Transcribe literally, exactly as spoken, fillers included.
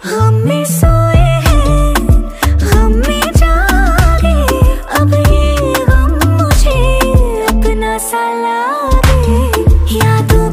हम में सोए हैं, हम में जागे, अब ये गम मुझे अपना सा लागे। यादों